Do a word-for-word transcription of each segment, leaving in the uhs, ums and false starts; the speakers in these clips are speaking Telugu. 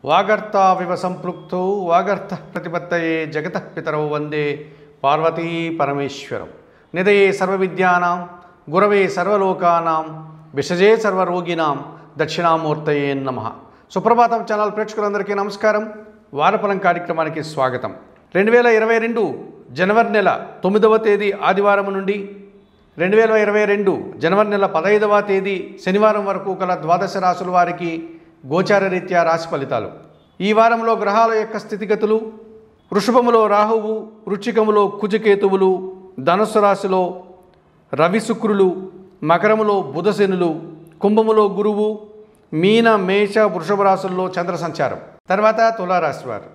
వాగర్తావివ సంపృక్తో వాగర్త ప్రతిపత్తయే జగతః పితరౌ వందే పార్వతీ పరమేశ్వరం. నిదయే సర్వవిద్యానాం గురవే సర్వలోకానాం విషజే సర్వరోగినాం దక్షిణామూర్తయే నమః. సుప్రభాతం ఛానల్ ప్రేక్షకులందరికీ నమస్కారం. వారఫలం కార్యక్రమానికి స్వాగతం. రెండు వేల ఇరవై రెండు జనవరి నెల తొమ్మిదవ తేదీ ఆదివారం నుండి రెండు వేల ఇరవై రెండు జనవరి నెల పదహైదవ తేదీ శనివారం వరకు గల ద్వాదశ రాశుల వారికి గోచార రీత్యా రాశి ఫలితాలు. ఈ వారంలో గ్రహాల యొక్క స్థితిగతులు: వృషభములో రాహువు, వృశ్చికములో కుజకేతువులు, ధనుస్సు రాశిలో రవి శుక్రులు, మకరములో బుధశనులు, కుంభములో గురువు, మీన మేష వృషభ రాశుల్లో చంద్ర సంచారం. తర్వాత తులారాశి వారు.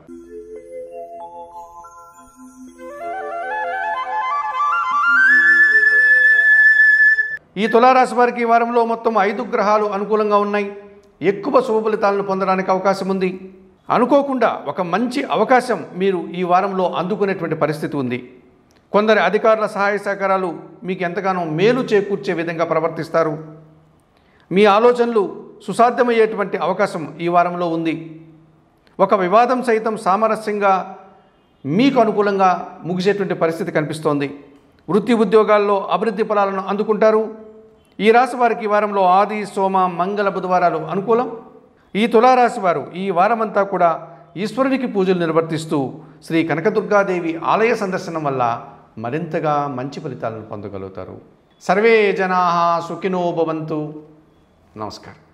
ఈ తులారాశి వారికి ఈ వారంలో మొత్తం ఐదు గ్రహాలు అనుకూలంగా ఉన్నాయి. ఎక్కువ శుభ ఫలితాలను పొందడానికి అవకాశం ఉంది. అనుకోకుండా ఒక మంచి అవకాశం మీరు ఈ వారంలో అందుకునేటువంటి పరిస్థితి ఉంది. కొందరి అధికారుల సహాయ సహకారాలు మీకు ఎంతగానో మేలు చేకూర్చే విధంగా ప్రవర్తిస్తారు. మీ ఆలోచనలు సుసాధ్యమయ్యేటువంటి అవకాశం ఈ వారంలో ఉంది. ఒక వివాదం సైతం సామరస్యంగా మీకు అనుకూలంగా ముగిసేటువంటి పరిస్థితి కనిపిస్తోంది. వృత్తి ఉద్యోగాల్లో అభివృద్ధి ఫలాలను అందుకుంటారు. ఈ రాశి వారికి ఈ వారంలో ఆది సోమ మంగళ బుధవారాలు అనుకూలం. ఈ తులారాశి వారు ఈ వారమంతా కూడా ఈశ్వరునికి పూజలు నిర్వర్తిస్తూ శ్రీ కనకదుర్గాదేవి ఆలయ సందర్శనం వల్ల మరింతగా మంచి ఫలితాలను పొందగలుగుతారు. సర్వే జనాః సుఖినో భవంతు. నమస్కారం.